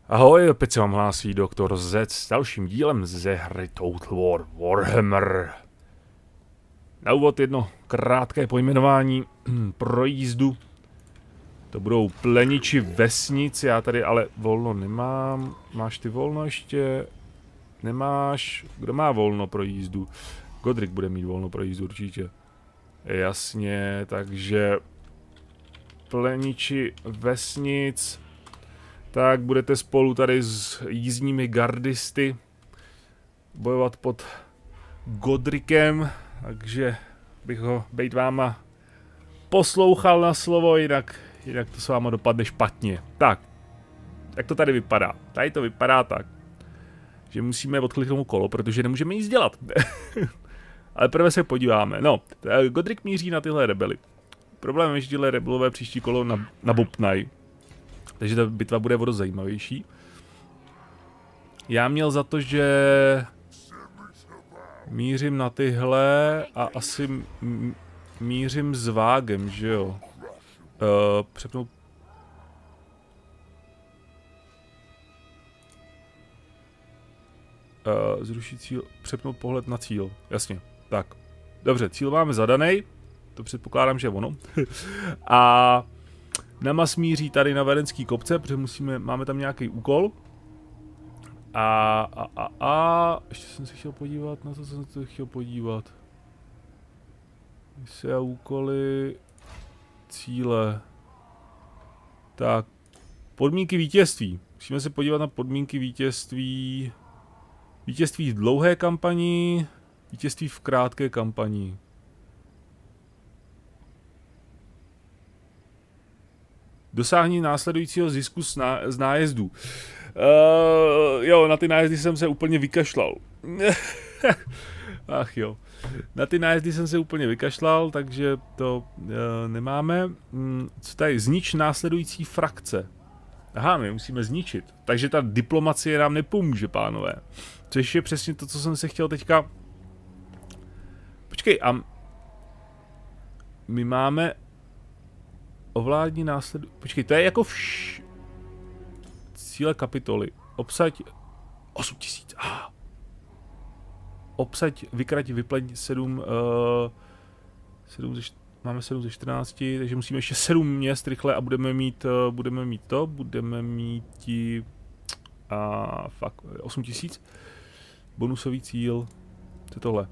Ahoj, opět se vám hlásí Doktor Z s dalším dílem ze hry Total War Warhammer. Na úvod jedno krátké pojmenování pro jízdu. To budou pleniči vesnic, já tady ale volno nemám. Máš ty volno ještě? Nemáš. Kdo má volno pro jízdu? Godric bude mít volno pro jízdu určitě. Jasně, takže pleniči vesnic. Tak budete spolu tady s jízdními gardisty bojovat pod Godricem, takže bych ho bejt váma poslouchal na slovo, jinak to s váma dopadne špatně. Tak, jak to tady vypadá? Tady to vypadá tak, že musíme odkliknout kolo, protože nemůžeme nic dělat. Ale prvé se podíváme. No, Godric míří na tyhle rebely. Problém je, že tyhle rebelové příští kolo nabopnají. Takže ta bitva bude o dost zajímavější. Já měl za to, že mířím na tyhle a asi mířím s vágem, že jo? Přepnout... zrušit cíl, přepnout pohled na cíl, jasně, tak. Dobře, cíl máme zadaný, to předpokládám, že je ono. A... Nama smíří tady na Verenský kopce, protože máme tam nějaký úkol. Ještě jsem se chtěl podívat, na co jsem se chtěl podívat. Mise a úkoly, cíle. Tak, podmínky vítězství. Musíme se podívat na podmínky vítězství. Vítězství v dlouhé kampani, vítězství v krátké kampani. Dosáhni následujícího zisku z nájezdů. Jo, na ty nájezdy jsem se úplně vykašlal. Ach jo. Na ty nájezdy jsem se úplně vykašlal, takže to nemáme. Co tady? Znič následující frakce. Aha, my musíme zničit. Takže ta diplomacie nám nepomůže, pánové. Což je přesně to, co jsem se chtěl teďka... Počkej, a... My máme... Ovládní následu... Počkej, to je jako cíle kapitoly. Obsaď... 8000. Obsaď, vykrať, vyplň 7... Máme 7 ze 14, takže musíme ještě 7 měst rychle a budeme mít to. Budeme mít... Fuck, 8000. Bonusový cíl. Co je tohle?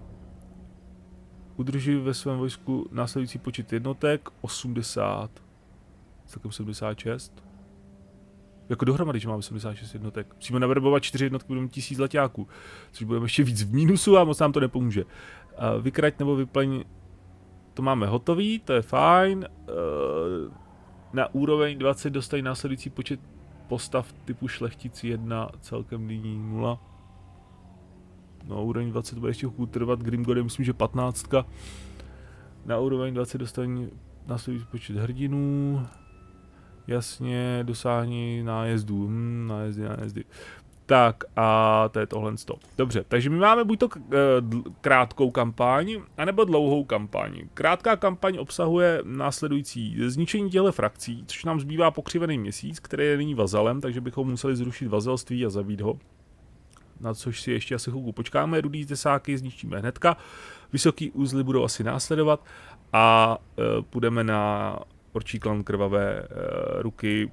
Udrží ve svém vojsku následující počet jednotek, 80, celkem 76. Jako dohromady, že máme 76 jednotek. Musíme naverbovat 4 jednotky, budeme 1000 letáků, což budeme ještě víc v mínusu a moc nám to nepomůže. Vykrať nebo vyplň, to máme hotový, to je fajn. Na úroveň 20 dostají následující počet postav typu šlechtici 1, celkem nyní 0. No, úroveň 20 to bude ještě chůl trvat, Grimgode myslím, že 15. Na úroveň 20 dostane následující počet hrdinů. Jasně, dosáhni nájezdů. Nájezdy. Tak a to je tohle. Dobře, takže my máme buď to krátkou kampaň, anebo dlouhou kampaň. Krátká kampaň obsahuje následující zničení těchto frakcí, což nám zbývá pokřivený měsíc, který je nyní vazalem, takže bychom museli zrušit vazalství a zabít ho. Na což si ještě asi chvilku počkáme, rudý tesáky zničíme hnedka, vysoký uzly budou asi následovat a půjdeme na orčí klan krvavé ruky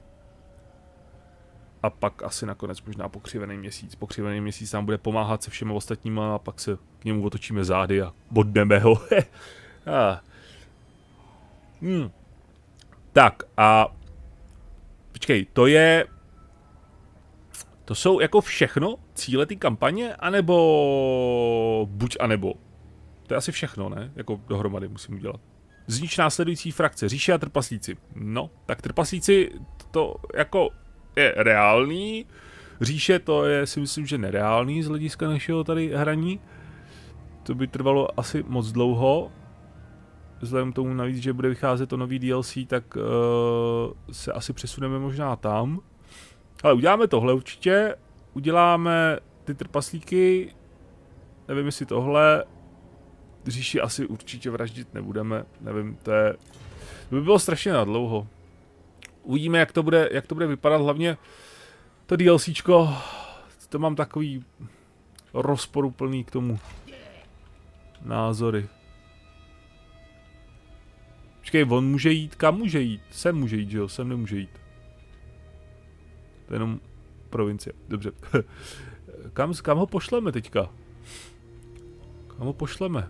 a pak asi nakonec možná pokřivený měsíc. Pokřivený měsíc nám bude pomáhat se všemi ostatníma a pak se k němu otočíme zády a bodneme ho. Tak a počkej, to jsou jako všechno cíle té kampaně, anebo buď a nebo. To je asi všechno, ne? Jako dohromady musím udělat. Znič následující frakce, říše a trpaslíci. No, tak trpaslíci to jako je reálný. Říše to je si myslím, že nereálný z hlediska našeho tady hraní. To by trvalo asi moc dlouho. Vzhledem k tomu navíc, že bude vycházet to nový DLC, tak se asi přesuneme možná tam. Ale uděláme tohle určitě, uděláme ty trpaslíky, nevím jestli tohle, říši asi určitě vraždit nebudeme, nevím, to by bylo strašně nadlouho. Uvidíme, jak to bude vypadat, hlavně To DLCčko, to mám takový rozporuplný k tomu názory. Počkej, on může jít, kam může jít? Sem může jít, že jo? Sem nemůže jít. To je jenom provincie, dobře. Kam ho pošleme teďka? Kam ho pošleme?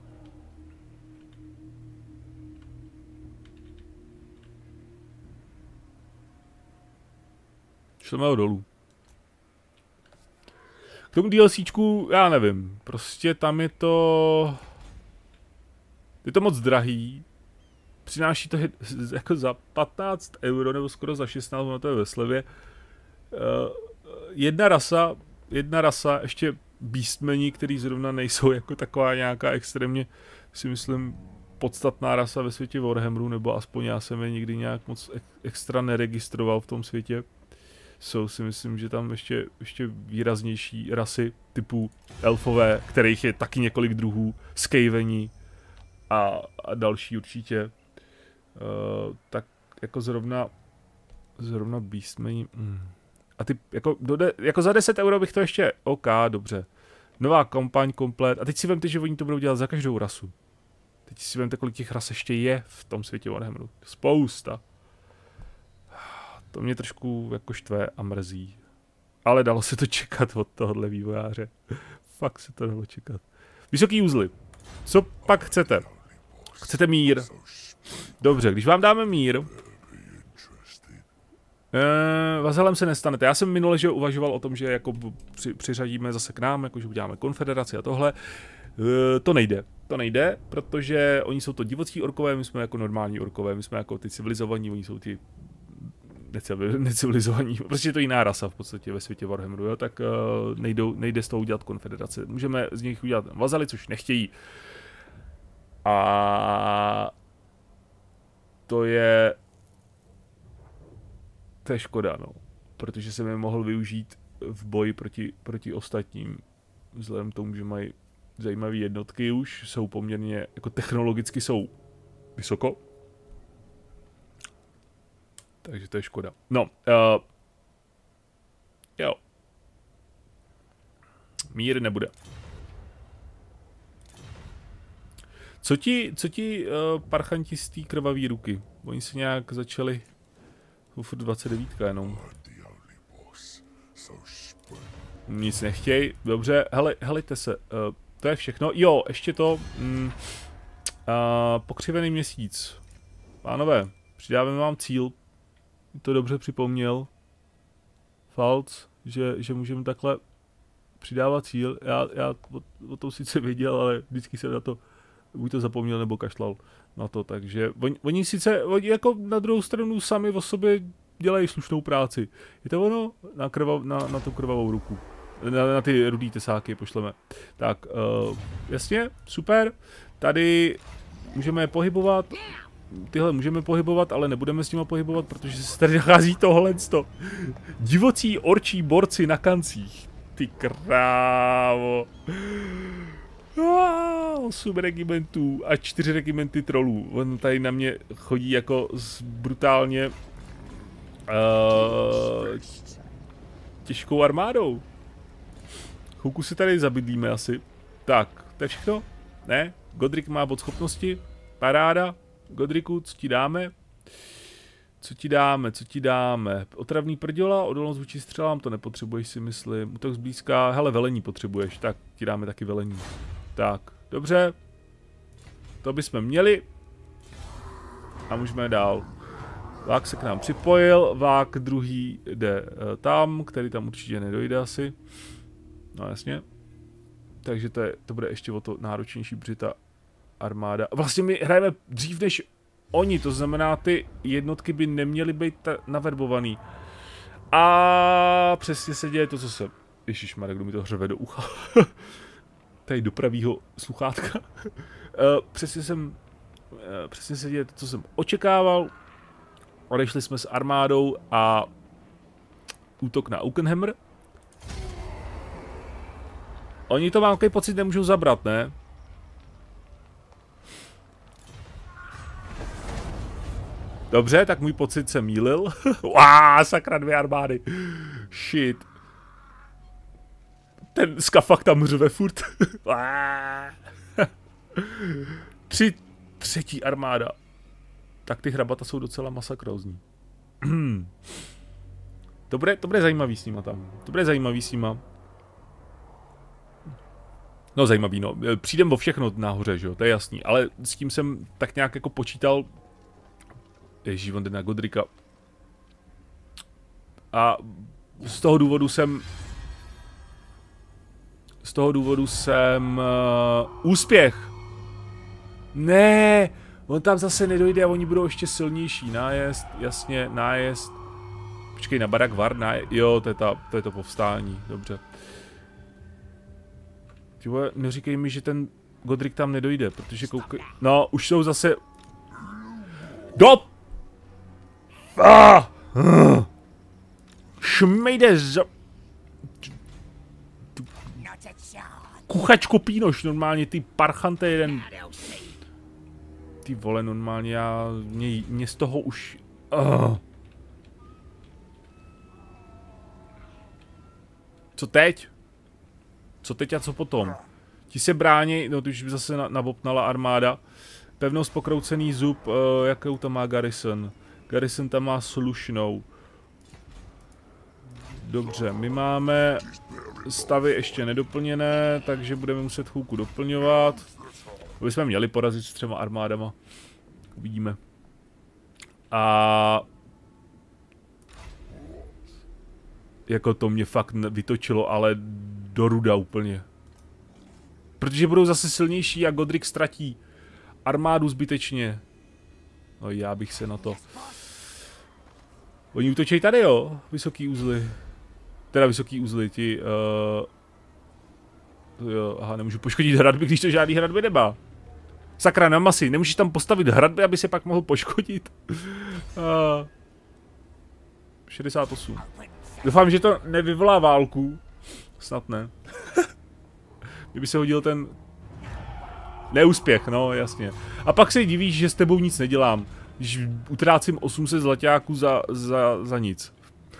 Šleme ho dolů. K tomu DLCčku, já nevím. Prostě tam je to... Je to moc drahý. Přináší to jako za 15 euro, nebo skoro za 16, ono to je ve slevě. Jedna rasa, ještě beastmeni, který zrovna nejsou jako taková nějaká extrémně, si myslím, podstatná rasa ve světě Warhammeru, nebo aspoň já jsem je nikdy nějak moc extra neregistroval v tom světě. Jsou si myslím, že tam ještě výraznější rasy typu elfové, kterých je taky několik druhů, skaveni a další určitě. Tak jako zrovna beastmeni. A ty jako za 10 euro bych to ještě, OK, dobře. Nová kampaň komplet. A teď si vemte, že oni to budou dělat za každou rasu. Teď si vemte, kolik těch ras ještě je v tom světě Warhammeru. Spousta. To mě trošku jako štve a mrzí. Ale dalo se to čekat od tohohle vývojáře. Fakt se to dalo čekat. Vysoký uzly. Co pak chcete? Chcete mír? Dobře, když vám dáme mír... Vazalem se nestanete. Já jsem minule, že uvažoval o tom, že jako přiřadíme zase k nám, jako že uděláme konfederaci a tohle. To nejde, protože oni jsou to divocí orkové, my jsme jako normální orkové, my jsme jako ty civilizovaní, oni jsou ty necivilizovaní, prostě je to jiná rasa v podstatě ve světě Warhammeru, jo? Tak nejde z toho udělat konfederace. Můžeme z nich udělat vazaly, což nechtějí. A to je škoda, no. Protože jsem je mohl využít v boji proti ostatním. Vzhledem k tomu, že mají zajímavé jednotky už, jsou poměrně, jako technologicky jsou vysoko. Takže to je škoda. No, jo. Mír nebude. Co ti parchanti z té krvavé ruky? Oni se nějak začali... Furt 29 jenom. Nic nechtěj, dobře, helejte se, to je všechno. Jo, ještě to, pokřivený měsíc. Pánové, přidáváme vám cíl, to dobře připomněl Falc, že můžeme takhle přidávat cíl. Já o tom sice věděl, ale vždycky jsem na to buď to zapomněl nebo kašlal na to, takže oni jako na druhou stranu sami o sobě dělají slušnou práci. Je to ono? Na tu krvavou ruku. Na ty rudý tesáky pošleme. Tak, jasně, super. Tady můžeme pohybovat. Tyhle můžeme pohybovat, ale nebudeme s nimi pohybovat, protože se tady nachází tohleto. Divocí orčí borci na kancích. Ty krávo. 8 regimentů a 4 regimenty trolů. On tady na mě chodí jako s brutálně těžkou armádou. Chvilku si tady zabydlíme asi. Tak, to je všechno? Ne? Godric má bod schopnosti. Paráda. Godriku, co ti dáme? Co ti dáme? Otravný prděla, odolnost vůči střelám, to nepotřebuješ, si myslím. Útok zblízka, hele, velení potřebuješ, tak ti dáme taky velení. Tak, dobře. To bychom měli. A můžeme dál. Vák se k nám připojil, vák druhý jde tam, který tam určitě nedojde asi. No jasně. Takže to bude ještě o to náročnější, protože ta armáda... Vlastně my hrajeme dřív než oni, to znamená, ty jednotky by neměly být naverbovaný. A přesně se děje to, co se... Ježišmarja, kdo mi to hřeve do ucha. Tady do pravýho sluchátka. Přesně se děje to, co jsem očekával. Odešli jsme s armádou a útok na Aukenhammer. Oni to, mám takový pocit, nemůžou zabrat, ne? Dobře, tak můj pocit se mýlil. Sakra, 2 armády. Shit. Ten skafak tam řve furt. Třetí armáda. Tak ty hrabata jsou docela masakrózní. To bude zajímavý s nima tam. To bude zajímavý s nima. No zajímavý, no. Přijdem o všechno nahoře, že jo, to je jasný. Ale s tím jsem tak nějak jako počítal. Ježíš, on jde na Godrika. A z toho důvodu jsem úspěch. Ne, on tam zase nedojde a oni budou ještě silnější. Nájezd, jasně, nájezd. Počkej, na Barak Var, jo, to je to povstání, dobře. Ty vole, neříkej mi, že ten Godric tam nedojde, protože koukej... No, už jsou zase... Šmejde za... Kuchačko pínoš, normálně ty parchante jeden. Ty vole, normálně mě z toho už... Co teď? Co teď a co potom? Ti se brání, no to už zase nabopnala armáda. Pevnost pokroucený zub, jakou tam má Garrison? Garrison tam má slušnou. Dobře, my máme stavy ještě nedoplněné, takže budeme muset chvilku doplňovat. Aby jsme měli porazit s 3 armádama. Uvidíme. A... Jako to mě fakt vytočilo, ale do ruda úplně. Protože budou zase silnější a Godric ztratí armádu zbytečně. No já bych se na to... Oni útočí tady, jo? Vysoký uzly. Teda vysoký uzly, ti... Jo, aha, nemůžu poškodit hradby, když to žádný hradby nemá. Sakra, na masy, nemůžeš tam postavit hradby, aby se pak mohl poškodit. 68. Doufám, že to nevyvolá válku. Snad ne. Kdyby se hodil ten... Neúspěch, no jasně. A pak se divíš, že s tebou nic nedělám. Když utrácím 800 zlaťáků za nic.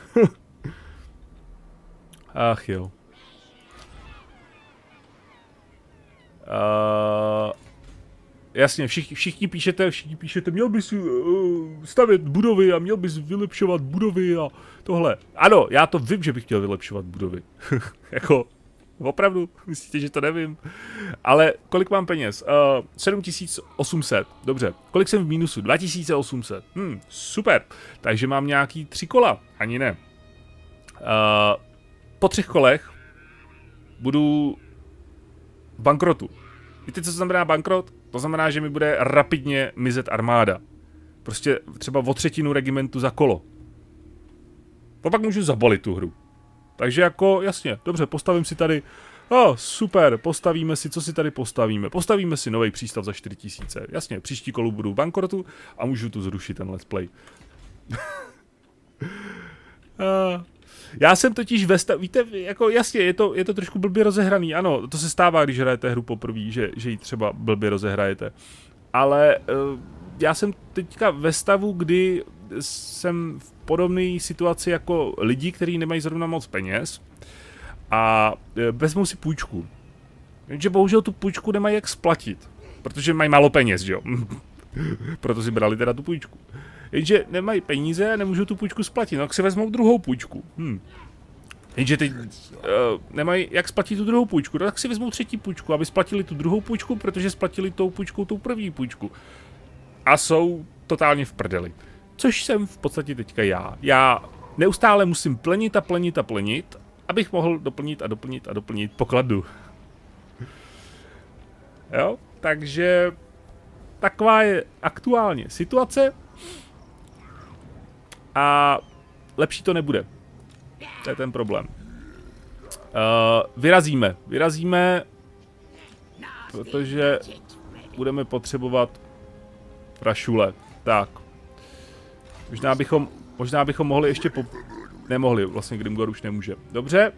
Ach jo. Jasně, všichni píšete, měl bys stavět budovy a měl bys vylepšovat budovy a tohle. Ano, já to vím, že bych chtěl vylepšovat budovy. Jako, opravdu, myslíte, že to nevím? Ale kolik mám peněz? 7800, dobře. Kolik jsem v mínusu? 2800. Super. Takže mám nějaký 3 kola, ani ne. Po 3 kolech budu v bankrotu. Víte, co znamená bankrot? To znamená, že mi bude rapidně mizet armáda. Prostě třeba o 1/3 regimentu za kolo. To pak můžu zabalit tu hru. Takže jako, jasně, dobře, postavím si tady... super, postavíme si, co si tady postavíme? Postavíme si nový přístav za 4000. Jasně, příští kolu budu v bankrotu a můžu tu zrušit ten let's play. Já jsem totiž víte, jako jasně, je to trošku blbě rozehraný, ano, to se stává, když hrajete hru poprvé, že ji třeba blbě rozehrajete. Ale já jsem teďka ve stavu, kdy jsem v podobné situaci jako lidi, kteří nemají zrovna moc peněz a vezmou si půjčku. Jenže bohužel tu půjčku nemají jak splatit, protože mají málo peněz, že jo? Proto si brali teda tu půjčku. Jenže nemají peníze a nemůžou tu půjčku splatit, no tak si vezmou druhou půjčku. Jenže teď nemají jak splatit tu druhou půjčku, no tak si vezmou 3. půjčku, aby splatili tu druhou půjčku, protože splatili tou půjčkou tou první půjčku. A jsou totálně v prdeli. Což jsem v podstatě teďka já. Já neustále musím plnit a plnit a plnit, abych mohl doplnit a doplnit a doplnit pokladu. Jo, takže taková je aktuálně situace. A lepší to nebude. To je ten problém. Vyrazíme, protože budeme potřebovat prašule. Tak. Možná bychom mohli ještě nemohli, vlastně Grimgor už nemůže. Dobře.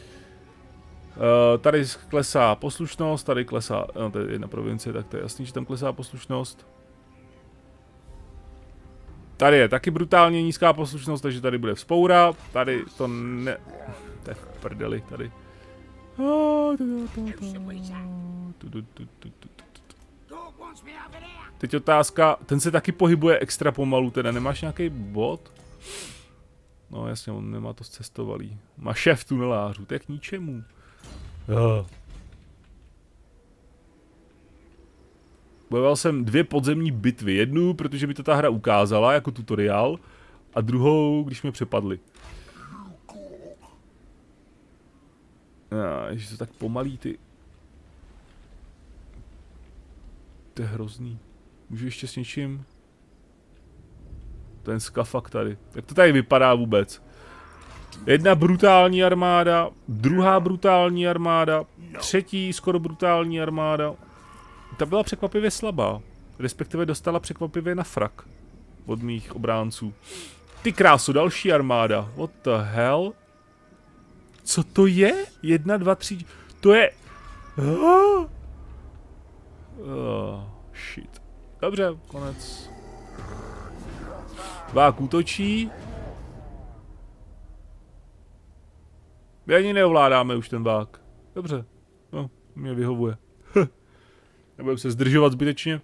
Tady klesá poslušnost, tady klesá, no to je jedna provincie, tak to je jasný, že tam klesá poslušnost. Tady je taky brutálně nízká poslušnost, takže tady bude vzpoura. Tady to ne... To je v prdeli, tady. Teď otázka, ten se taky pohybuje extra pomalu, teda nemáš nějaký bod? No jasně, on nemá to zcestovalý. Má šéf tunelářů, to je k ničemu. Bojoval jsem 2 podzemní bitvy. Jednu, protože mi to ta hra ukázala jako tutoriál, a druhou, když mě přepadli. Ježiš, to tak pomalý, ty. To je hrozný. Můžu ještě s něčím? Ten skafak tady. Jak to tady vypadá vůbec? Jedna brutální armáda, druhá brutální armáda, třetí skoro brutální armáda. Ta byla překvapivě slabá. Respektive dostala překvapivě na frak od mých obránců. Ty krásu, další armáda. What the hell? Co to je? 1, 2, 3... To je... Shit. Dobře, konec. Vák útočí. My ani neovládáme už ten vák. Dobře. No, mě vyhovuje. Nebudeme se zdržovat zbytečně.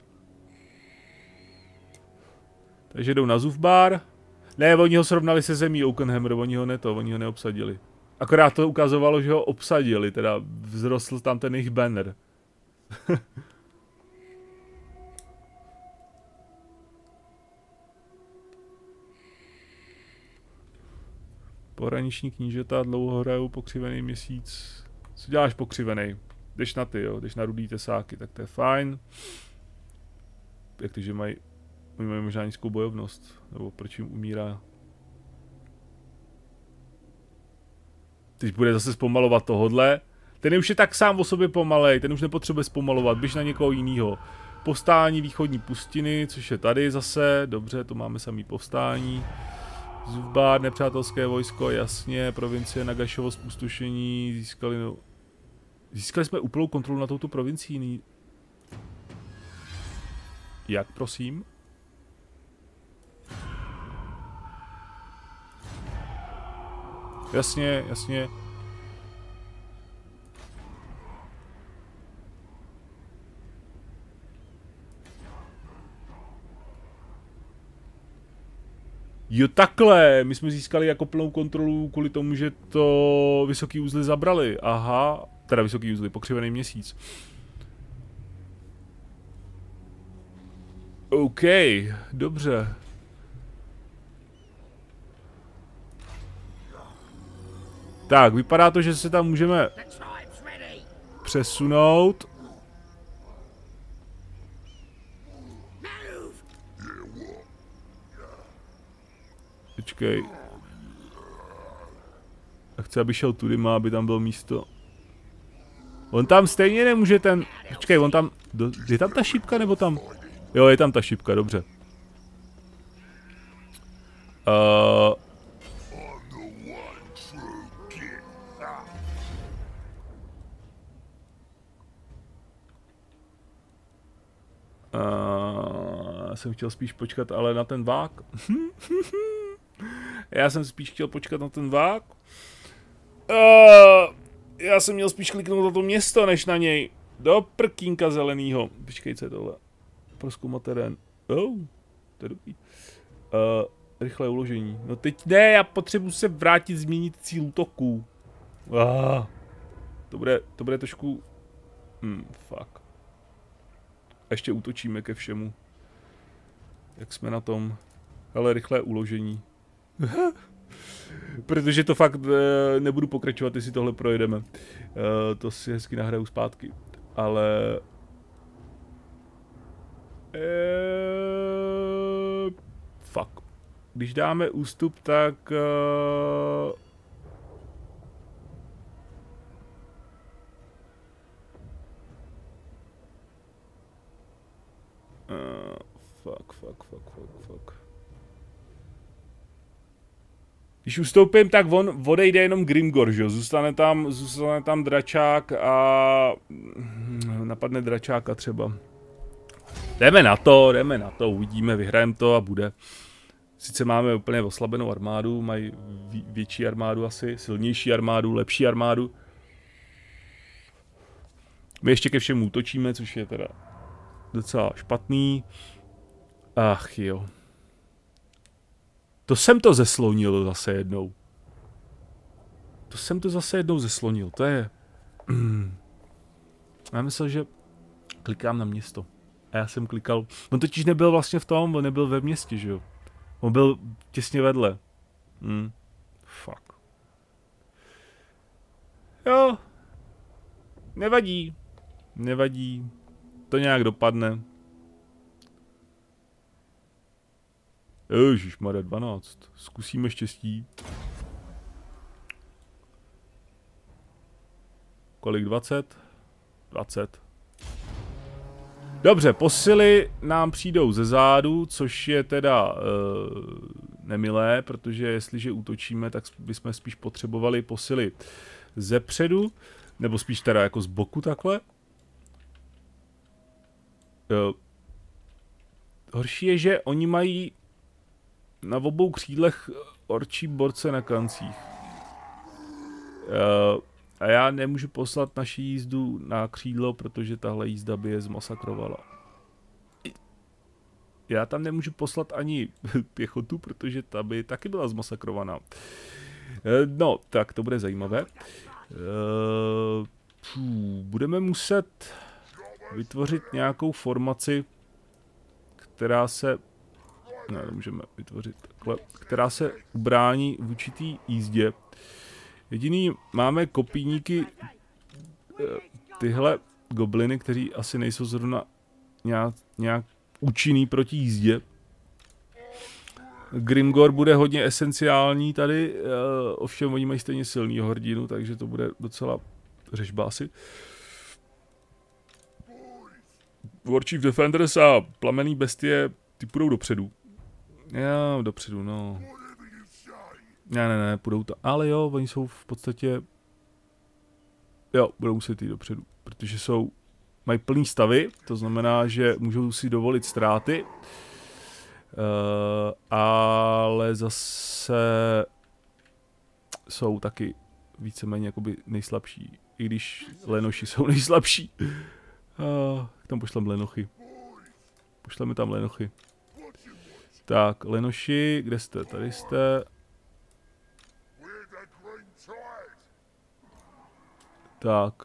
Takže jdou na Zufbar. Ne, oni ho srovnali se zemí Oakenhammer, oni ho neobsadili. Akorát to ukazovalo, že ho obsadili, teda vzrostl tam ten jejich banner. Pohraniční knížata dlouho hrajou pokřivený měsíc. Co děláš pokřivený? Jdeš na ty, jo, jdeš na rudý tesáky, tak to je fajn. Jak to, že mají možná nízkou bojovnost, nebo proč jim umírá. Teď bude zase zpomalovat tohodle. Ten už je tak sám o sobě pomalej, ten už nepotřebuje zpomalovat, běž na někoho jiného. Povstání východní pustiny, což je tady zase, dobře, to máme samý povstání. Zufbar, nepřátelské vojsko, jasně, provincie Nagašovo zpustošení, získali jsme úplnou kontrolu na touto provincií. Jak, prosím? Jasně, jasně. Jo, takhle, my jsme získali jako plnou kontrolu kvůli tomu, že to vysoký uzly zabrali. Aha, teda vysoký uzly, pokřivený měsíc. OK, dobře. Tak, vypadá to, že se tam můžeme přesunout. Počkej. A chci, aby šel tudy, aby tam bylo místo. On tam stejně nemůže ten... Počkej, on tam... Je tam ta šipka, nebo tam... Jo, je tam ta šipka, dobře. Já jsem chtěl spíš počkat, ale na ten vák. Já jsem spíš chtěl počkat na ten vák. Já jsem měl spíš kliknout na to město, než na něj. Do prkínka zelenýho. Počkej, co je tohle? Prozkoumat terén. Oh, to je dobrý. Rychlé uložení. No teď ne, já potřebuji se vrátit, změnit cíl útoku. To bude trošku... fuck. A ještě útočíme ke všemu. Jak jsme na tom? Ale rychlé uložení. Protože to fakt nebudu pokračovat, jestli tohle projedeme. To si hezky nahraju zpátky. Ale... fuck. Když dáme ústup, tak... fuck. Když ustoupím, tak odejde jenom Grimgor, že jo? Zůstane tam dračák a... napadne dračáka třeba. Jdeme na to, uvidíme, vyhrajeme to a bude. Sice máme úplně oslabenou armádu, mají větší armádu asi, silnější armádu, lepší armádu. My ještě ke všemu útočíme, což je teda docela špatný. Ach jo. To jsem to zeslonil zase jednou. To je... Já myslel, že klikám na město. A já jsem klikal... On totiž nebyl vlastně v tom, on nebyl ve městě, že jo. On byl těsně vedle. Fuck. Jo. Nevadí. To nějak dopadne. Ježišmarja, 12. Zkusíme štěstí. Kolik? 20? 20. Dobře, posily nám přijdou ze zádu, což je teda nemilé, protože jestliže útočíme, tak bychom spíš potřebovali posily ze předu, nebo spíš teda jako z boku takhle. Horší je, že oni mají na obou křídlech orčí borce na kancích. A já nemůžu poslat naši jízdu na křídlo, protože tahle jízda by je zmasakrovala. Já tam nemůžu poslat ani pěchotu, protože ta by taky byla zmasakrovaná. No, tak to bude zajímavé. Budeme muset vytvořit nějakou formaci, která se... Ne, nemůžeme vytvořit takhle. Která se ubrání v určitý jízdě. Jediný, máme kopíníky, tyhle gobliny, kteří asi nejsou zrovna nějak účinný proti jízdě. Grimgor bude hodně esenciální tady, ovšem oni mají stejně silnýho hrdinu, takže to bude docela řežba asi. Warchief Defenders a plamenný bestie, ty půjdou dopředu. Já, dopředu, no. Ne, půjdou to. Ale jo, oni jsou v podstatě... Jo, budou muset jít dopředu, protože mají plný stavy, to znamená, že můžou si dovolit ztráty. Ale zase jsou taky víceméně jakoby nejslabší, i když lenoši jsou nejslabší. Tam pošlem lenochy. Pošleme tam lenochy. Tak, lenoši, kde jste? Tady jste. Tak.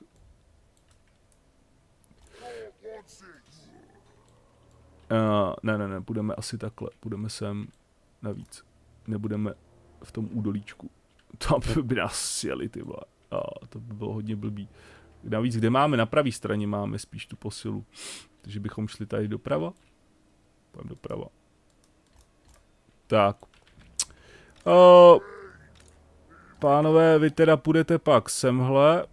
Ne, půjdeme asi takhle. Půjdeme sem navíc. Nebudeme v tom údolíčku. Tam by nás sjeli, ty vole. To by bylo hodně blbý. Navíc, kde máme? Na pravé straně máme spíš tu posilu. Takže bychom šli tady doprava. Půjdeme doprava. Tak. Pánové, vy teda půjdete pak semhle.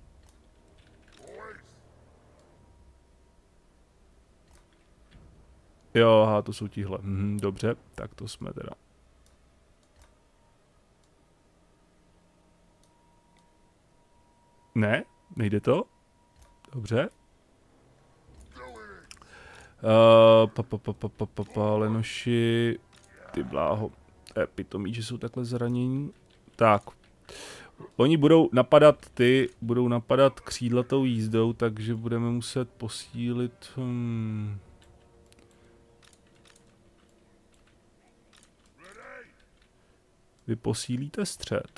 Jo, aha, to jsou tihle. Dobře, tak to jsme teda. Ne? Nejde to? Dobře. Lenoši. Ty bláho. Pitomí, že jsou takhle zranění. Tak. Oni budou napadat křídlatou jízdou, takže budeme muset posílit... Vy posílíte střed.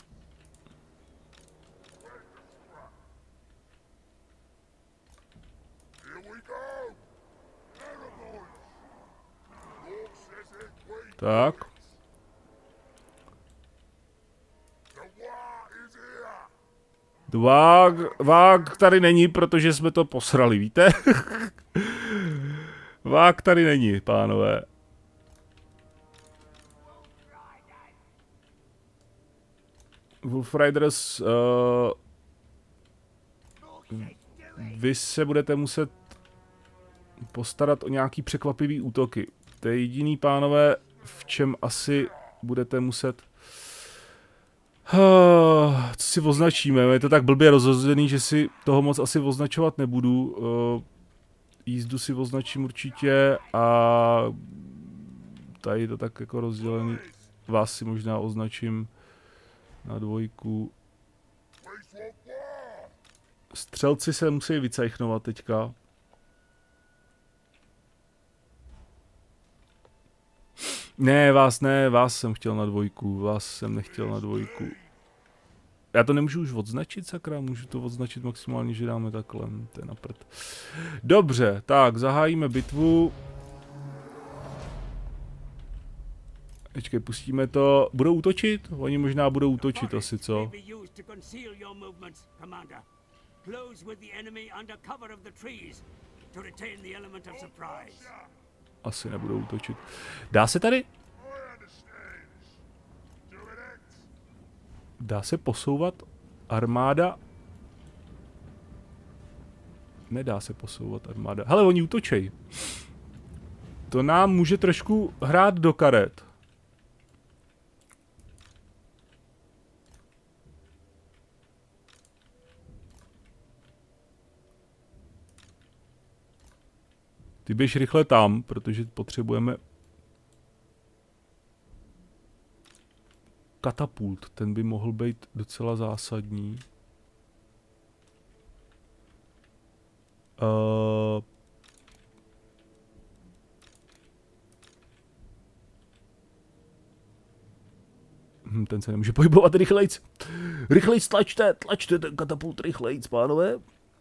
Tak. Vák tady není, protože jsme to posrali, víte? Vák tady není, pánové. Wolf Riders, vy se budete muset postarat o nějaký překvapivý útoky. To je jediný, pánové, v čem asi budete muset... Co si označíme? Je to tak blbě rozhozený, že si toho moc asi označovat nebudu. Jízdu si označím určitě a tady to tak jako rozdělený. vás si možná označím na 2. Střelci se musí vycajchnovat teďka. Ne, vás jsem chtěl na 2, vás jsem nechtěl na 2. Já to nemůžu už odznačit, sakra, můžu to odznačit maximálně, že dáme takhle, to je na prd. Dobře, tak, zahájíme bitvu. Počkej, pustíme to, budou útočit? Oni možná budou útočit asi, co? Asi nebudou útočit. Dá se tady? Dá se posouvat armáda? Nedá se posouvat armáda. Hele, oni útočej. To nám může trošku hrát do karet. Ty běž rychle tam, protože potřebujeme katapult, ten by mohl být docela zásadní. Ten se nemůže pohybovat rychlejc. Rychlejc, tlačte ten katapult rychlejc, pánové.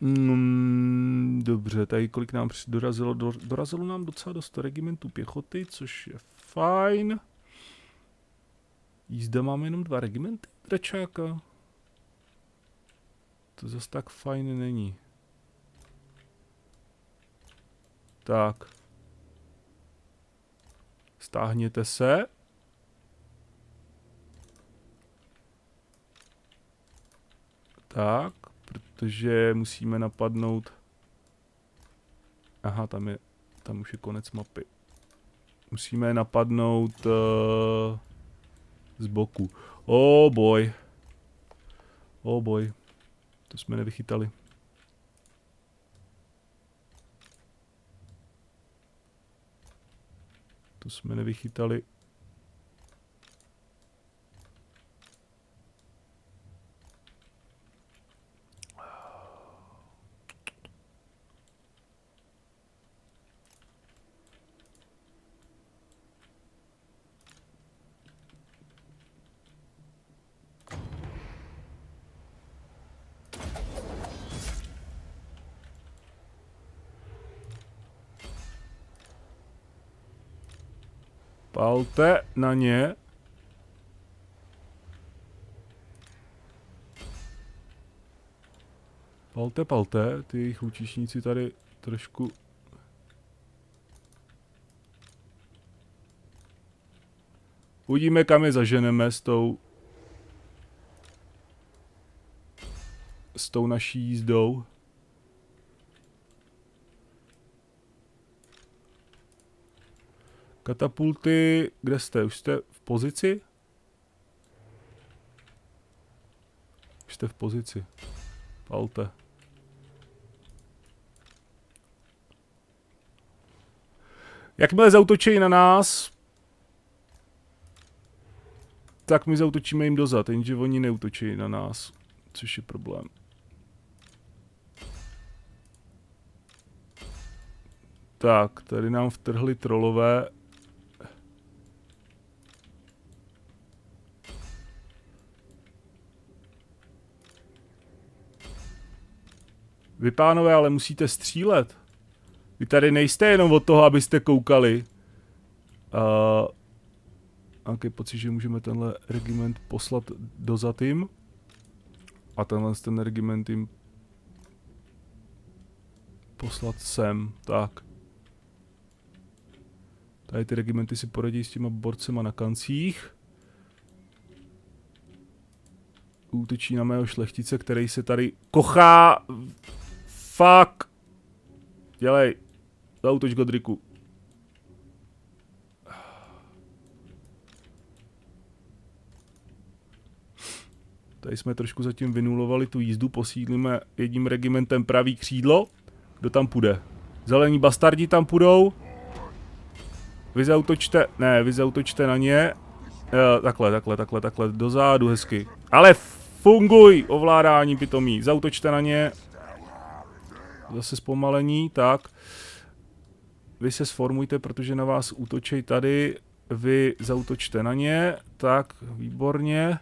Dobře, tady kolik nám dorazilo? Dorazilo nám docela dost regimentů pěchoty, což je fajn. Zde máme jenom 2 regimenty dračáka. To zase tak fajn není. Tak. Stáhněte se. Tak, protože musíme napadnout... Aha, tam už je konec mapy. Musíme napadnout z boku. Oh boy. Oh boy. To jsme nevychytali. To jsme nevychytali. Palte na ně. Palte, ty jejich účišníci tady trošku... Uvidíme, kam je zaženeme s tou naší jízdou. Katapulty, kde jste? Už jste v pozici? Už jste v pozici. Palte. Jakmile zaútočí na nás, tak my zaútočíme jim dozad, jenže oni neútočí na nás, což je problém. Tak, tady nám vtrhli trolové. Vy pánové, ale musíte střílet. Vy tady nejste jenom od toho, abyste koukali. Mám pocit, že můžeme tenhle regiment poslat dozad jim. A ten regiment jim poslat sem. Tak. Tady ty regimenty si poradí s těma borcema na kancích. Útočí na mého šlechtice, který se tady kochá. Fuck. Dělej. Zaútoč, Godriku. Tady jsme trošku zatím vynulovali tu jízdu, posílíme jedním regimentem pravý křídlo. Kdo tam půjde? Zelení bastardi tam půjdou. Vy zaútočte, ne, vy zaútočte na ně. Takhle, dozadu hezky. Ale funguj, ovládání pitomí, zaútočte na ně. Zase zpomalení, tak. Vy se sformujte, protože na vás útočej tady. Vy zaútočte na ně, tak, výborně.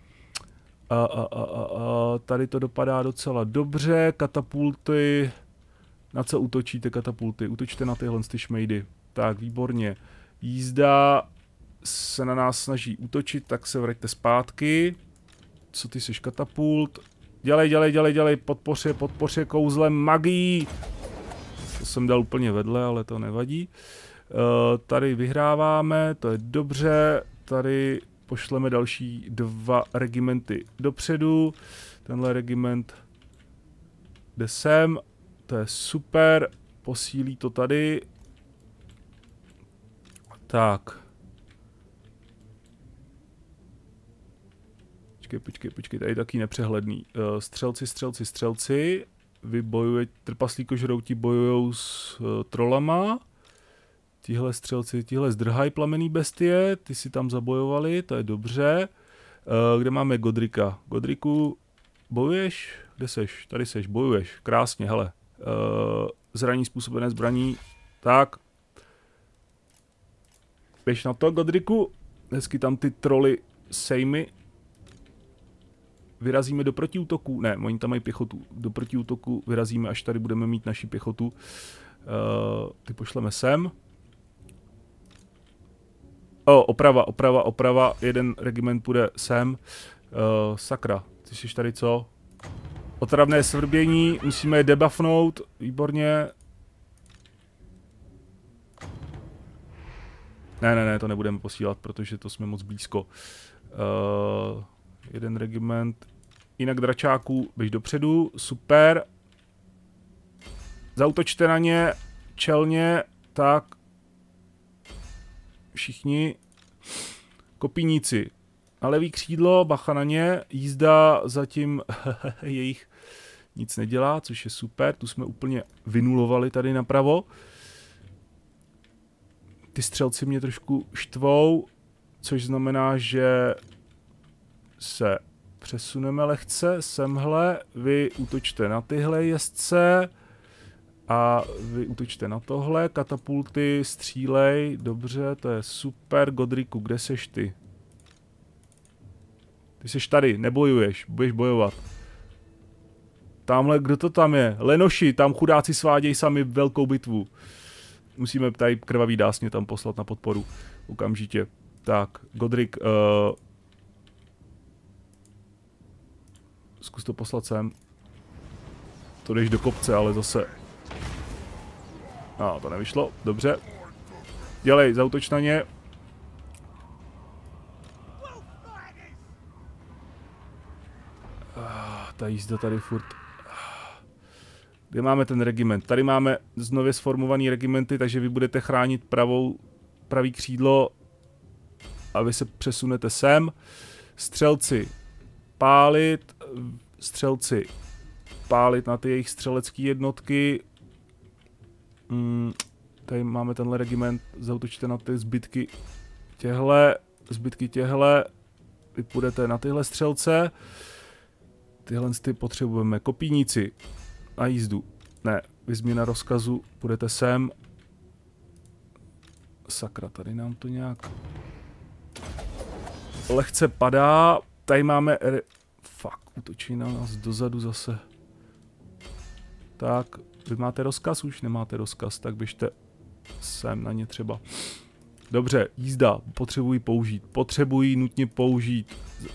Tady to dopadá docela dobře, katapulty. Na co útočíte katapulty? Útočte na tyhle šmejdy. Tak, výborně. Jízda se na nás snaží útočit, tak se vraťte zpátky. Co ty seš katapult? Dělej, podpoře kouzlem magii. To jsem dal úplně vedle, ale to nevadí. Tady vyhráváme, to je dobře. Tady pošleme další 2 regimenty dopředu. Tenhle regiment jde sem. To je super. Posílí to tady. Tak. Počkej, tady je taky nepřehledný. Střelci. Vy bojujete, trpaslíkožrouti bojujou s trolama. Tihle střelci, tihle zdrhají plamenný bestie, ty si tam zabojovali, to je dobře. Kde máme Godrika? Godriku, bojuješ? Kde seš? Tady seš, bojuješ, krásně, hele. Zraní způsobené zbraní, tak. Běž na to, Godriku. Hezky tam ty troly sejmy. Vyrazíme do protiútoku, ne, oni tam mají pěchotu. Do protiútoku vyrazíme, až tady budeme mít naši pěchotu. Ty pošleme sem. Oprava, jeden regiment půjde sem. Sakra, ty jsi tady co? Otravné svrbění, musíme je debuffnout, výborně. Ne, to nebudeme posílat, protože to jsme moc blízko. Jeden regiment. Jinak dračáků, běž dopředu, super. Zaútočte na ně, čelně, tak. Všichni. Kopíníci. Na levý křídlo, bacha na ně, jízda zatím jejich nic nedělá, což je super, tu jsme úplně vynulovali tady napravo. Ty střelci mě trošku štvou, což znamená, že se přesuneme lehce semhle, vy útočte na tyhle jezdce a vy útočte na tohle, katapulty, střílej, dobře, to je super. Godriku, kde seš ty? Ty seš tady, nebojuješ, budeš bojovat. Tamhle, kdo to tam je? Lenoši, tam chudáci svádějí sami velkou bitvu. Musíme tady krvavý dásně tam poslat na podporu. Okamžitě. Tak, Godrik, zkus to poslat sem. To jdeš do kopce, ale zase. To nevyšlo, dobře. Dělej, zaútoč na ně. Ta jízda tady furt. Kde máme ten regiment? Tady máme znově sformovaný regimenty, takže vy budete chránit pravý křídlo a vy se přesunete sem. Střelci pálit na ty jejich střelecké jednotky. Tady máme tenhle regiment, zaútočte na ty zbytky těhle, vy půjdete na tyhle střelce. Tyhle ty potřebujeme. Kopíníci na jízdu. Ne, vy změna rozkazu, půjdete sem. Sakra, tady nám to nějak lehce padá. Tady máme... útočí na nás dozadu zase. Tak, vy máte rozkaz? Už nemáte rozkaz, tak běžte sem na ně třeba. Dobře, jízda, potřebují nutně použít.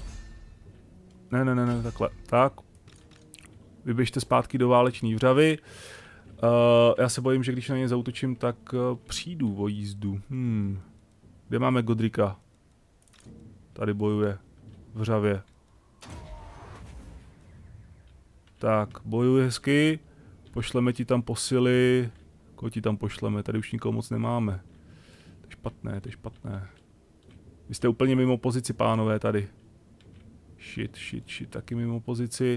Ne, takhle, tak. Vyběžte zpátky do váleční vřavy. Já se bojím, že když na ně zaútočím, tak přijdu o jízdu. Kde máme Godrika? Tady bojuje v řavě. Tak, bojuje hezky. Pošleme ti tam posily. Koho ti tam pošleme? Tady už nikoho moc nemáme. To je špatné. Vy jste úplně mimo pozici, pánové, tady. Shit, taky mimo pozici.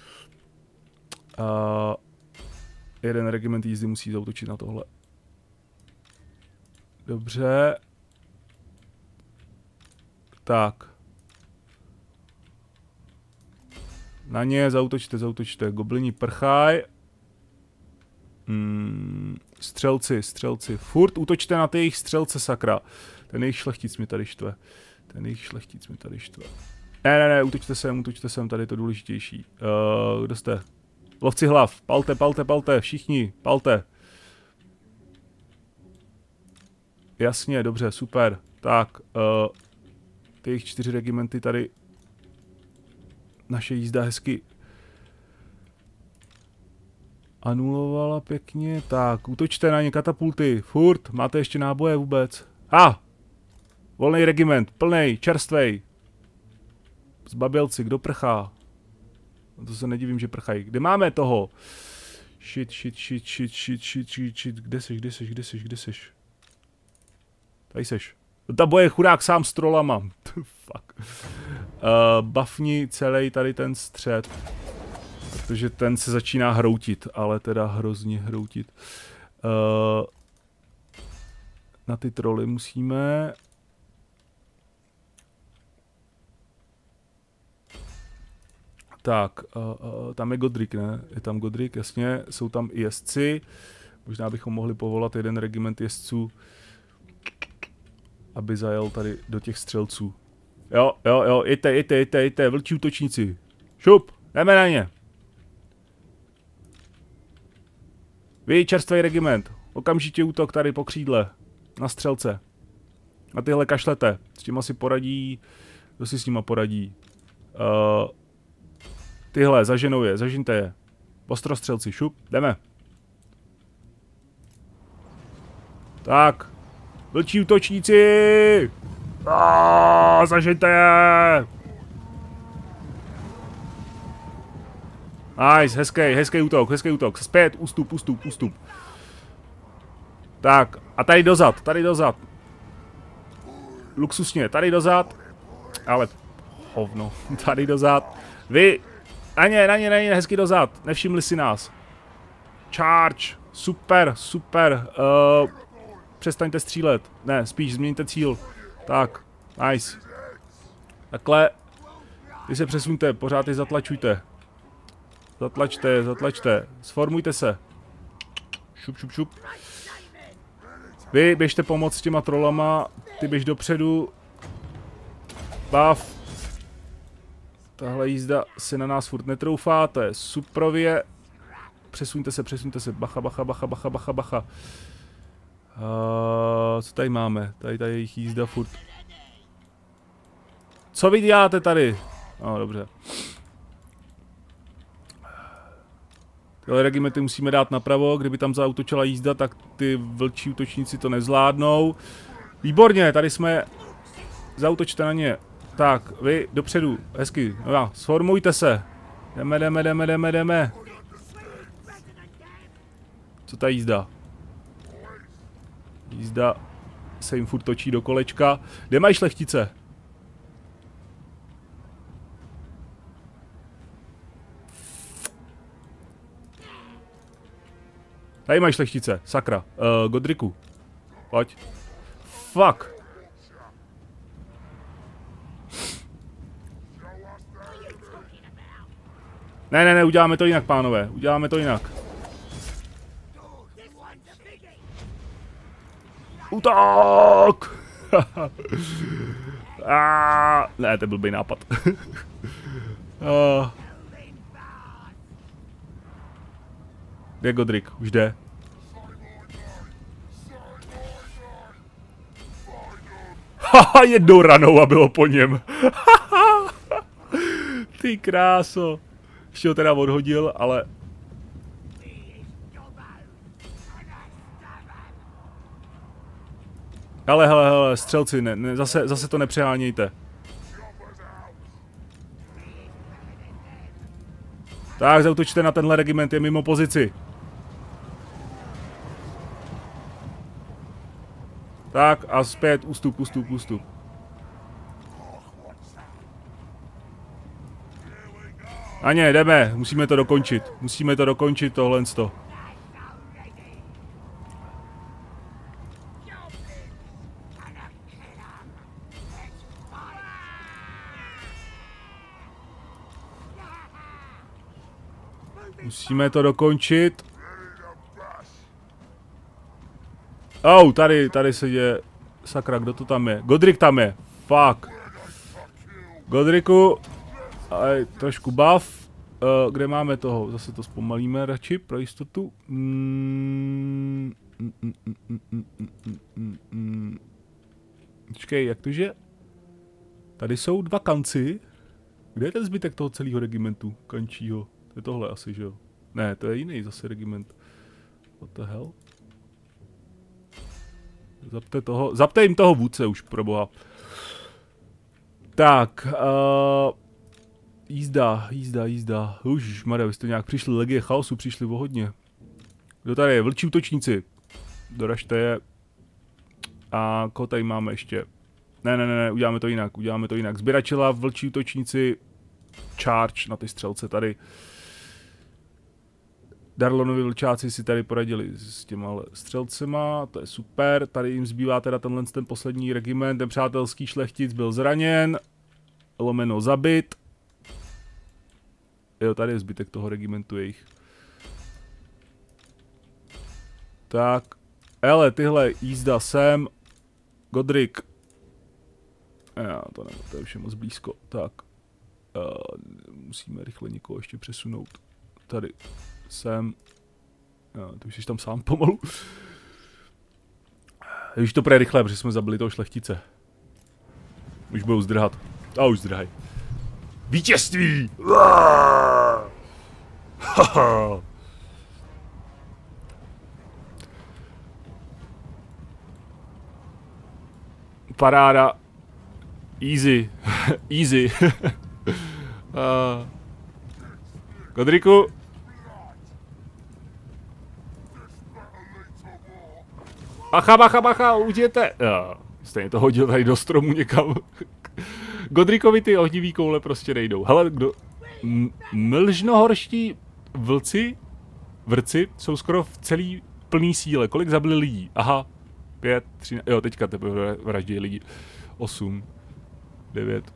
Jeden regiment jízdy musí zaútočit na tohle. Dobře. Tak. Na ně zaútočte, zaútočte. Goblini prchaj. Střelci. Furt útočte na ty jejich střelce, sakra. Ten jejich šlechtic mi tady štve. Ne, útočte sem, tady je to důležitější. Kdo jste? Lovci hlav, palte, všichni, palte. Jasně, dobře, super. Tak, ty jejich 4 regimenty tady. Naše jízda hezky anulovala pěkně. Tak, útočte na ně katapulty, furt, máte ještě náboje vůbec. Volný regiment, plnej, čerstvej. Zbabělci, kdo prchá? No to se nedivím, že prchají. Kde máme toho? Shit. Kde seš? Tady seš. Ta boje chudák sám s trolama. Fuck. Buffni celý tady ten střed. Protože ten se začíná hroutit, ale teda hrozně hroutit. Na ty troly musíme. Tak, tam je Godric, ne? Je tam Godric, jasně, jsou tam i jezdci. Možná bychom mohli povolat jeden regiment jezdců, aby zajel tady do těch střelců. Jo, jděte, vlčí útočníci. Šup, jdeme na ně. Vy, čerstvý regiment, okamžitě útok tady po křídle, na střelce. A tyhle kašlete, s těma si poradí, kdo si s nima poradí. Tyhle, zaženou je, zažinte je. Ostrostřelci, šup, jdeme. Tak. Vlčí útočníci! Zažente je! Nice, hezký útok. Zpět, ústup. Tak, a tady dozad. Luxusně, tady dozad. Ale hovno, tady dozad. Vy, na ně, hezky dozad, nevšimli si nás. Charge, super. Přestaňte střílet, ne, spíš změňte cíl. Tak, nice. Takhle, vy se přesuňte, pořád je zatlačujte. Zatlačte, sformujte se. Šup. Vy běžte pomoct s těma trolama, ty běž dopředu. Buff. Tahle jízda se na nás furt netroufá, to je suprově. Přesuňte se, bacha. Co tady máme? Tady je jejich jízda furt. Co vy děláte tady? No, dobře. Tyhle regimenty musíme dát napravo, kdyby tam zaútočila jízda, tak ty vlčí útočníci to nezvládnou. Výborně, tady jsme. Zaútočte na ně. Tak, vy dopředu, hezky, no, sformujte se. Jdeme. Co ta jízda? Jízda se jim furt točí do kolečka. Kde mají šlechtice? Tady mají šlechtice, sakra. Godriku. Pojď. Fuck. Ne, uděláme to jinak, pánové. Útok! Ne, to byl blbý nápad. Kde je Godric? Už jde. Haha, jednou ranou a bylo po něm. Ty kráso. Ještě ho teda odhodil, ale... Hele, střelci, ne, zase to nepřehánějte. Tak, zaútočte na tenhle regiment, je mimo pozici. Tak a zpět, ústup. A ne, jdeme, musíme to dokončit tohleto. Musíme to dokončit. Oh, tady se děje. Sakra, kdo to tam je? Godric tam je. Fuck. Godriku. Trošku buff. Kde máme toho? Zase to zpomalíme radši pro jistotu. Počkej, jak to že? Tady jsou dva kanci. Kde je ten zbytek toho celého regimentu? Kančího. To je tohle asi, že jo? Ne, to je jiný zase regiment. What the hell? Zapte jim toho vůdce už, proboha. Tak, jízda. Maria, vy jste nějak přišli, legie chaosu, přišli o hodně. Kdo tady je? Vlčí útočníci. Doražte je. A koho tady máme ještě? Ne, uděláme to jinak. Sběračila, vlčí útočníci, charge na ty střelce tady. Darlonovi vlčáci si tady poradili s těma střelcema, to je super. Tady jim zbývá teda ten poslední regiment, ten přátelský šlechtic byl zraněn, lomeno zabit. Jo, tady je zbytek toho regimentu jejich. Tak, hele, tyhle jízda sem. Godric. Já, to je už moc blízko. Tak. Musíme rychle někoho ještě přesunout. Tady. Sem. Ty už jsi tam sám pomalu. Už to půjde rychle, protože jsme zabili toho šlechtice. Už budou zdrhat. A už zdrhaj. Vítězství! Paráda. Easy. Easy. Godriku. Bacha, udějte. Stejně to hodil tady do stromu někam. Godrikovi ty ohnivý koule prostě nejdou. Hele, kdo... Mlžnohorští vrci jsou skoro v celý plný síle. Kolik zabili lidí? Aha. 5, 3, jo, teďka teprve vraždí lidi. 8, 9.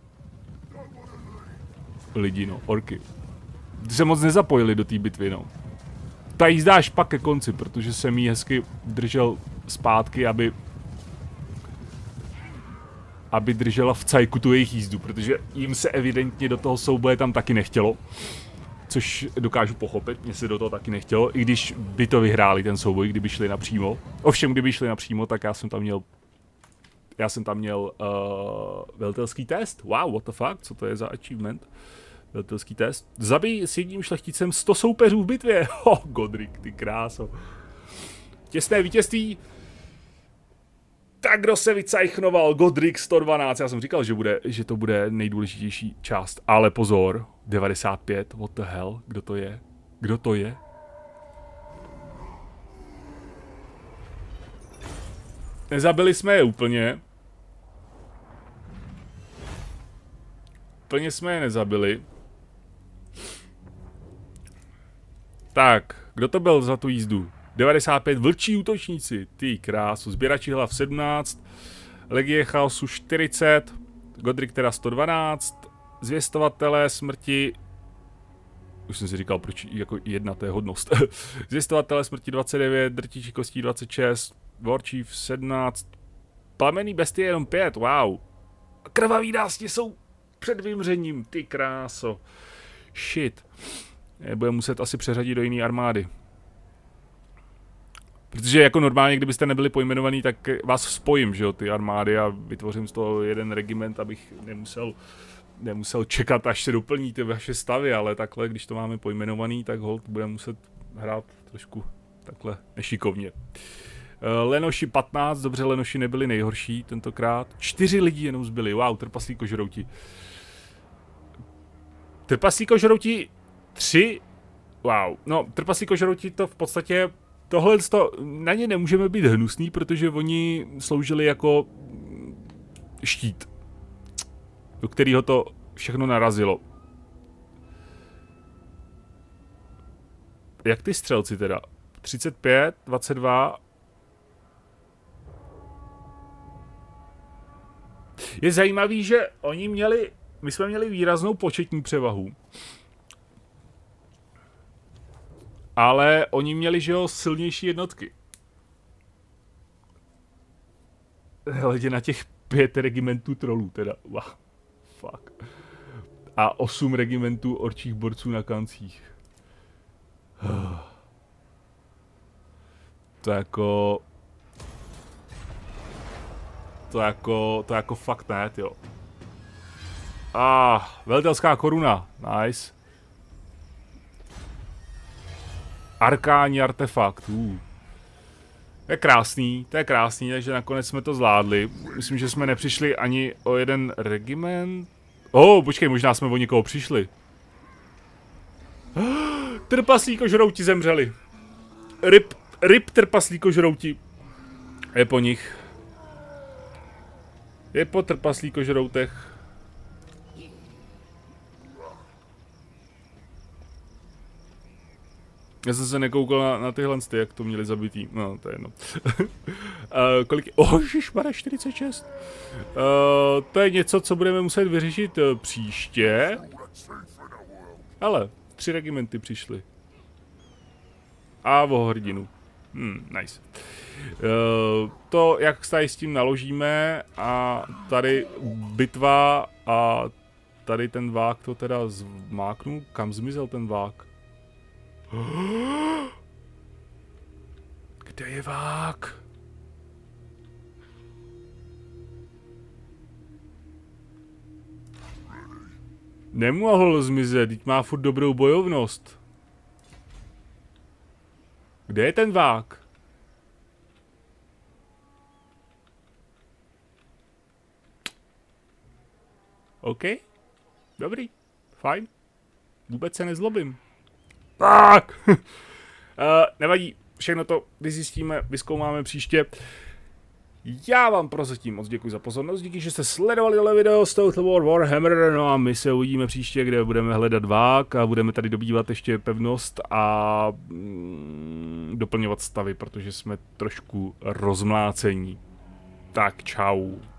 Lidi, no, orky. Ty se moc nezapojili do té bitvy, no. Ta jízda až pak ke konci, protože jsem jí hezky držel zpátky, aby držela v cajku tu jejich jízdu, protože jim se evidentně do toho souboje tam taky nechtělo. Což dokážu pochopit, mně se do toho taky nechtělo, i když by to vyhráli ten souboj, kdyby šli napřímo. Ovšem, kdyby šli napřímo, tak já jsem tam měl velitelský test. Wow, what the fuck, co to je za achievement? Velitelský test. Zabij s jedním šlechticem 100 soupeřů v bitvě. Godric, ty kráso. Těsné vítězství. Tak kdo se vycajchnoval? Godric 112. Já jsem říkal, že to bude nejdůležitější část. Ale pozor, 95. What the hell? Kdo to je? Kdo to je? Nezabili jsme je úplně. Úplně jsme je nezabili. Tak, kdo to byl za tu jízdu? 95 vlčí útočníci, ty krásu, sběrači hlav 17, legie chaosu 40, Godric teda 112, zvěstovatelé smrti, už jsem si říkal, proč jako jedna, to je hodnost, zvěstovatelé smrti 29, drtiči kostí 26, Warchief 17, plamenný bestie jenom 5, wow, krvaví dásně jsou před vymřením, ty kráso, shit, budeme muset asi přeřadit do jiné armády. Protože jako normálně, kdybyste nebyli pojmenovaný, tak vás spojím, že jo, ty armády a vytvořím z toho jeden regiment, abych nemusel čekat, až se doplní ty vaše stavy, ale takhle, když to máme pojmenovaný, tak holt budeme muset hrát trošku takhle nešikovně. Lenoši 15, dobře, Lenoši nebyli nejhorší tentokrát. 4 lidi jenom zbyli, wow, trpaslí kožrouti. Trpaslí kožrouti 3, wow, no, trpaslí kožrouti to v podstatě, tohle na ně nemůžeme být hnusný, protože oni sloužili jako štít, do kterého to všechno narazilo. Jak ty střelci teda? 35, 22. Je zajímavý, že my jsme měli výraznou početní převahu. Ale oni měli, že jo, silnější jednotky. Hledě na těch 5 regimentů trolů, teda. Wow. Fuck. A 8 regimentů orčích borců na kancích. To jako fakt ne, jo. Velitelská koruna, nice. Arkání artefakt, To je krásný, takže nakonec jsme to zvládli. Myslím, že jsme nepřišli ani o jeden regiment. Počkej, možná jsme o někoho přišli. Trpaslíkožrouti zemřeli. Rip trpaslíkožrouti. Je po nich. Je po trpaslíkožroutech. Já jsem se nekoukal na tyhle, jak to měli zabitý. No, to je jedno. Kolik je? Ježišmarja, 46. To je něco, co budeme muset vyřešit příště. Ale 3 regimenty přišly. A o hrdinu. Nice. To, jak tady s tím naložíme, a tady bitva, a tady ten vák to teda zmáknu. Kam zmizel ten vák? Kde je vák? Nemohl zmizet, teď má furt dobrou bojovnost. Kde je ten vák? OK. Dobrý. Fajn. Vůbec se nezlobím. Tak. Nevadí. Všechno to vyzjistíme, vyzkoumáme příště. Já vám prozatím moc děkuji za pozornost, díky, že jste sledovali tohle video z Total War Warhammer, no a my se uvidíme příště, kde budeme hledat vák a budeme tady dobývat ještě pevnost a doplňovat stavy, protože jsme trošku rozmlácení. Tak čau.